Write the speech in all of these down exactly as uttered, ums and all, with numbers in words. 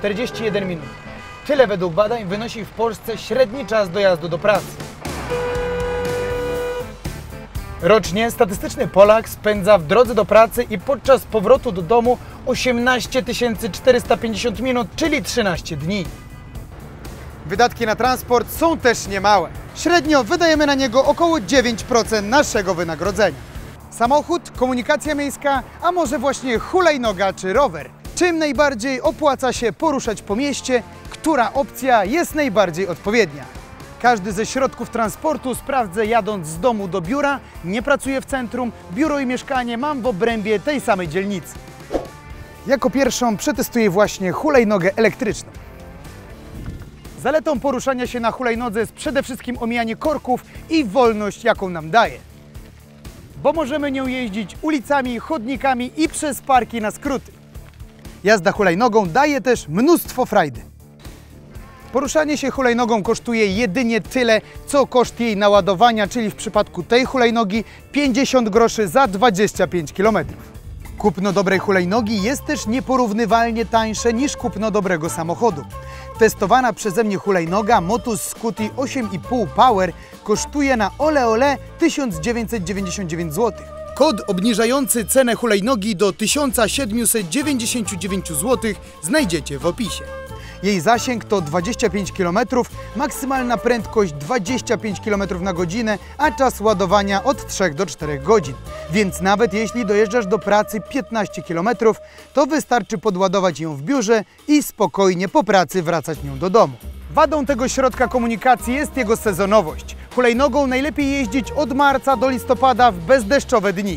czterdzieści jeden minut. Tyle według badań wynosi w Polsce średni czas dojazdu do pracy. Rocznie statystyczny Polak spędza w drodze do pracy i podczas powrotu do domu osiemnaście tysięcy czterysta pięćdziesiąt minut, czyli trzynaście dni. Wydatki na transport są też niemałe. Średnio wydajemy na niego około dziewięć procent naszego wynagrodzenia. Samochód, komunikacja miejska, a może właśnie hulajnoga czy rower? Czym najbardziej opłaca się poruszać po mieście? Która opcja jest najbardziej odpowiednia? Każdy ze środków transportu sprawdzę jadąc z domu do biura, nie pracuję w centrum, biuro i mieszkanie mam w obrębie tej samej dzielnicy. Jako pierwszą przetestuję właśnie hulajnogę elektryczną. Zaletą poruszania się na hulajnodze jest przede wszystkim omijanie korków i wolność, jaką nam daje. Bo możemy nią jeździć ulicami, chodnikami i przez parki na skróty. Jazda hulajnogą daje też mnóstwo frajdy. Poruszanie się hulajnogą kosztuje jedynie tyle, co koszt jej naładowania, czyli w przypadku tej hulajnogi pięćdziesiąt groszy za dwadzieścia pięć kilometrów. Kupno dobrej hulajnogi jest też nieporównywalnie tańsze niż kupno dobrego samochodu. Testowana przeze mnie hulajnoga Motus Scuti osiem i pół Power kosztuje na ole ole tysiąc dziewięćset dziewięćdziesiąt dziewięć złotych. Kod obniżający cenę hulajnogi do tysiąc siedemset dziewięćdziesiąt dziewięć złotych znajdziecie w opisie. Jej zasięg to dwadzieścia pięć kilometrów, maksymalna prędkość dwadzieścia pięć kilometrów na godzinę, a czas ładowania od trzech do czterech godzin. Więc nawet jeśli dojeżdżasz do pracy piętnaście kilometrów, to wystarczy podładować ją w biurze i spokojnie po pracy wracać nią do domu. Wadą tego środka komunikacji jest jego sezonowość. Hulajnogą najlepiej jeździć od marca do listopada w bezdeszczowe dni.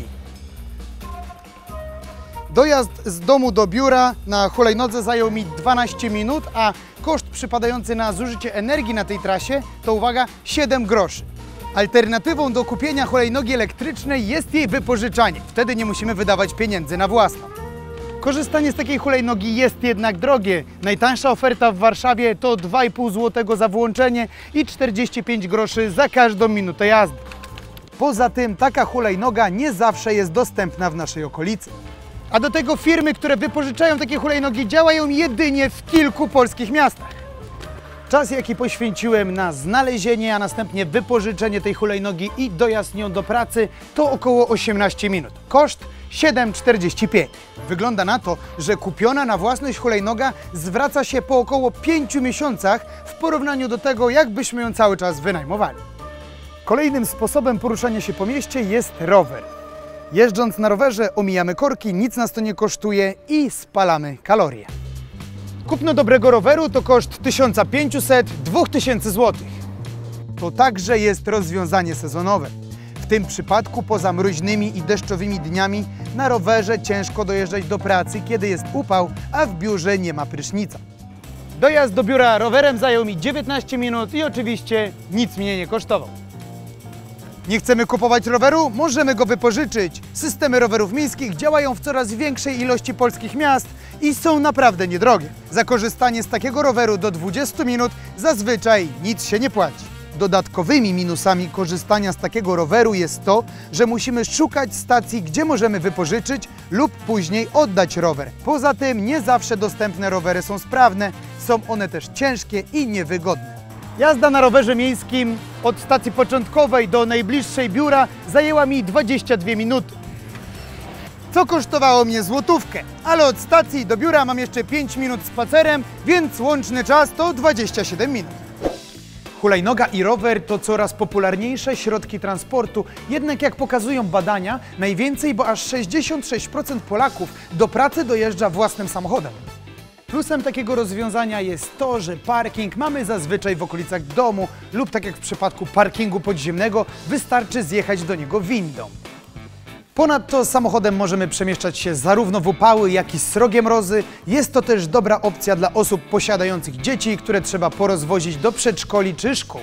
Dojazd z domu do biura na hulajnodze zajął mi dwanaście minut, a koszt przypadający na zużycie energii na tej trasie to, uwaga, siedem groszy. Alternatywą do kupienia hulajnogi elektrycznej jest jej wypożyczanie. Wtedy nie musimy wydawać pieniędzy na własną. Korzystanie z takiej hulajnogi jest jednak drogie. Najtańsza oferta w Warszawie to dwa i pół złotego za włączenie i czterdzieści pięć groszy za każdą minutę jazdy. Poza tym taka hulajnoga nie zawsze jest dostępna w naszej okolicy. A do tego firmy, które wypożyczają takie hulajnogi, działają jedynie w kilku polskich miastach. Czas, jaki poświęciłem na znalezienie, a następnie wypożyczenie tej hulajnogi i dojazd nią do pracy, to około osiemnaście minut. Koszt siedem czterdzieści pięć. Wygląda na to, że kupiona na własność hulajnoga zwraca się po około pięciu miesiącach w porównaniu do tego, jakbyśmy ją cały czas wynajmowali. Kolejnym sposobem poruszania się po mieście jest rower. Jeżdżąc na rowerze omijamy korki, nic nas to nie kosztuje i spalamy kalorie. Kupno dobrego roweru to koszt tysiąc pięćset do dwóch tysięcy złotych. To także jest rozwiązanie sezonowe. W tym przypadku poza mroźnymi i deszczowymi dniami na rowerze ciężko dojeżdżać do pracy, kiedy jest upał, a w biurze nie ma prysznica. Dojazd do biura rowerem zajął mi dziewiętnaście minut i oczywiście nic mnie nie kosztował. Nie chcemy kupować roweru? Możemy go wypożyczyć. Systemy rowerów miejskich działają w coraz większej ilości polskich miast i są naprawdę niedrogie. Za korzystanie z takiego roweru do dwudziestu minut zazwyczaj nic się nie płaci. Dodatkowymi minusami korzystania z takiego roweru jest to, że musimy szukać stacji, gdzie możemy wypożyczyć lub później oddać rower. Poza tym nie zawsze dostępne rowery są sprawne, są one też ciężkie i niewygodne. Jazda na rowerze miejskim od stacji początkowej do najbliższej biura zajęła mi dwadzieścia dwie minuty. Co kosztowało mnie złotówkę, ale od stacji do biura mam jeszcze pięć minut spacerem, więc łączny czas to dwadzieścia siedem minut. Hulajnoga i rower to coraz popularniejsze środki transportu, jednak jak pokazują badania, najwięcej, bo aż sześćdziesiąt sześć procent Polaków do pracy dojeżdża własnym samochodem. Plusem takiego rozwiązania jest to, że parking mamy zazwyczaj w okolicach domu lub, tak jak w przypadku parkingu podziemnego, wystarczy zjechać do niego windą. Ponadto samochodem możemy przemieszczać się zarówno w upały, jak i srogie mrozy. Jest to też dobra opcja dla osób posiadających dzieci, które trzeba porozwozić do przedszkoli czy szkół.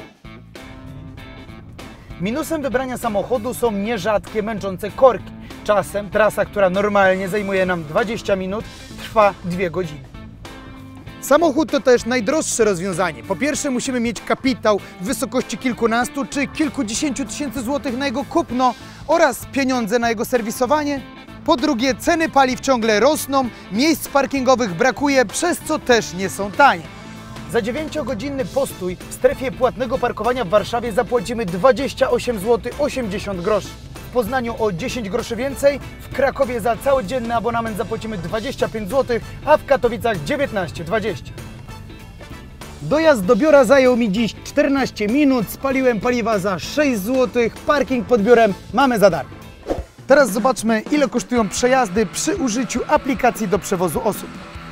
Minusem wybrania samochodu są nierzadkie męczące korki. Czasem trasa, która normalnie zajmuje nam dwadzieścia minut, trwa dwie godziny. Samochód to też najdroższe rozwiązanie. Po pierwsze musimy mieć kapitał w wysokości kilkunastu czy kilkudziesięciu tysięcy złotych na jego kupno oraz pieniądze na jego serwisowanie. Po drugie, ceny paliw ciągle rosną, miejsc parkingowych brakuje, przez co też nie są tanie. Za dziewięciogodzinny postój w strefie płatnego parkowania w Warszawie zapłacimy dwadzieścia osiem złotych osiemdziesiąt groszy. W Poznaniu o dziesięć groszy więcej, w Krakowie za całodzienny abonament zapłacimy dwadzieścia pięć złotych, a w Katowicach dziewiętnaście dwadzieścia. Dojazd do biura zajął mi dziś czternaście minut, spaliłem paliwa za sześć złotych, parking pod biurem mamy za darmo. Teraz zobaczmy, ile kosztują przejazdy przy użyciu aplikacji do przewozu osób.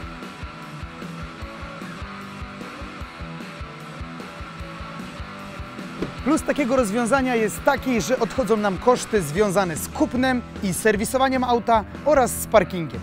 Plus takiego rozwiązania jest taki, że odchodzą nam koszty związane z kupnem i serwisowaniem auta oraz z parkingiem.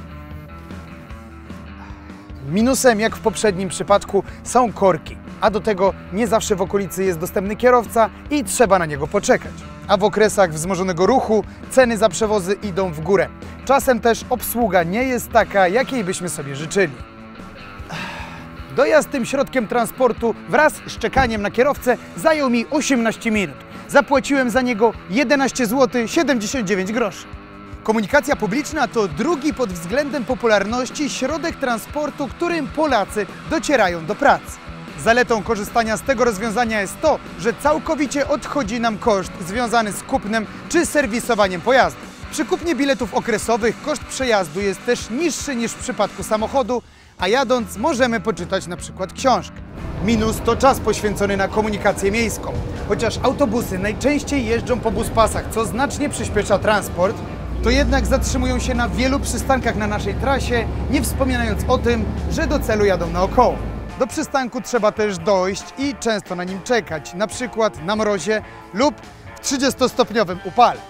Minusem, jak w poprzednim przypadku, są korki, a do tego nie zawsze w okolicy jest dostępny kierowca i trzeba na niego poczekać. A w okresach wzmożonego ruchu ceny za przewozy idą w górę. Czasem też obsługa nie jest taka, jakiej byśmy sobie życzyli. Dojazd tym środkiem transportu wraz z czekaniem na kierowcę zajął mi osiemnaście minut. Zapłaciłem za niego jedenaście złotych siedemdziesiąt dziewięć groszy. Komunikacja publiczna to drugi pod względem popularności środek transportu, którym Polacy docierają do pracy. Zaletą korzystania z tego rozwiązania jest to, że całkowicie odchodzi nam koszt związany z kupnem czy serwisowaniem pojazdu. Przy kupnie biletów okresowych koszt przejazdu jest też niższy niż w przypadku samochodu, a jadąc możemy poczytać na przykład książkę. Minus to czas poświęcony na komunikację miejską. Chociaż autobusy najczęściej jeżdżą po buspasach, co znacznie przyspiesza transport, to jednak zatrzymują się na wielu przystankach na naszej trasie, nie wspominając o tym, że do celu jadą naokoło. Do przystanku trzeba też dojść i często na nim czekać, na przykład na mrozie lub w trzydziestostopniowym upale.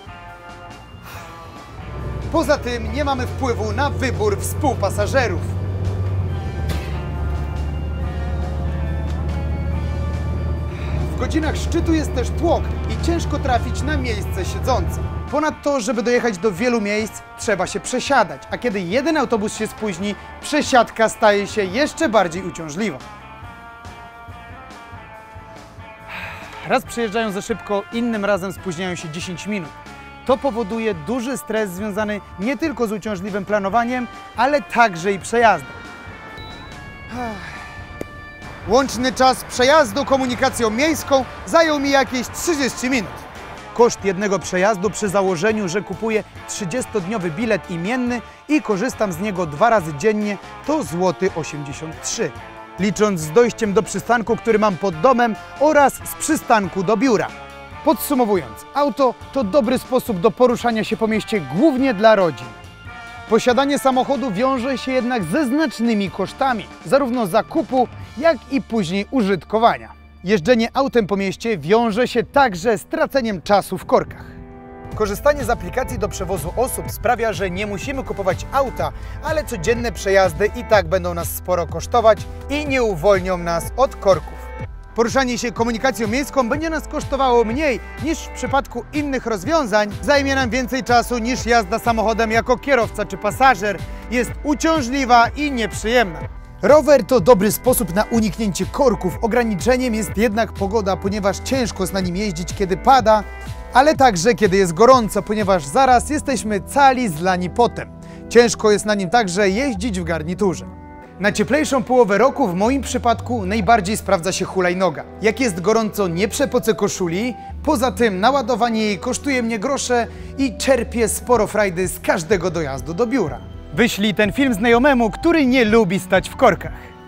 Poza tym nie mamy wpływu na wybór współpasażerów. W godzinach szczytu jest też tłok i ciężko trafić na miejsce siedzące. Ponadto, żeby dojechać do wielu miejsc, trzeba się przesiadać, a kiedy jeden autobus się spóźni, przesiadka staje się jeszcze bardziej uciążliwa. Raz przyjeżdżają za szybko, innym razem spóźniają się dziesięć minut. To powoduje duży stres związany nie tylko z uciążliwym planowaniem, ale także i przejazdem. Łączny czas przejazdu komunikacją miejską zajął mi jakieś trzydzieści minut. Koszt jednego przejazdu przy założeniu, że kupuję trzydziestodniowy bilet imienny i korzystam z niego dwa razy dziennie, to złoty osiemdziesiąt trzy. Licząc z dojściem do przystanku, który mam pod domem, oraz z przystanku do biura. Podsumowując, auto to dobry sposób do poruszania się po mieście, głównie dla rodzin. Posiadanie samochodu wiąże się jednak ze znacznymi kosztami, zarówno zakupu, jak i później użytkowania. Jeżdżenie autem po mieście wiąże się także z traceniem czasu w korkach. Korzystanie z aplikacji do przewozu osób sprawia, że nie musimy kupować auta, ale codzienne przejazdy i tak będą nas sporo kosztować i nie uwolnią nas od korków. Poruszanie się komunikacją miejską będzie nas kosztowało mniej niż w przypadku innych rozwiązań, zajmie nam więcej czasu niż jazda samochodem jako kierowca czy pasażer, jest uciążliwa i nieprzyjemna. Rower to dobry sposób na uniknięcie korków, ograniczeniem jest jednak pogoda, ponieważ ciężko jest na nim jeździć, kiedy pada, ale także kiedy jest gorąco, ponieważ zaraz jesteśmy cali zlani potem. Ciężko jest na nim także jeździć w garniturze. Na cieplejszą połowę roku w moim przypadku najbardziej sprawdza się hulajnoga. Jak jest gorąco, nie przepocę koszuli, poza tym naładowanie jej kosztuje mnie grosze i czerpię sporo frajdy z każdego dojazdu do biura. Wyślij ten film znajomemu, który nie lubi stać w korkach.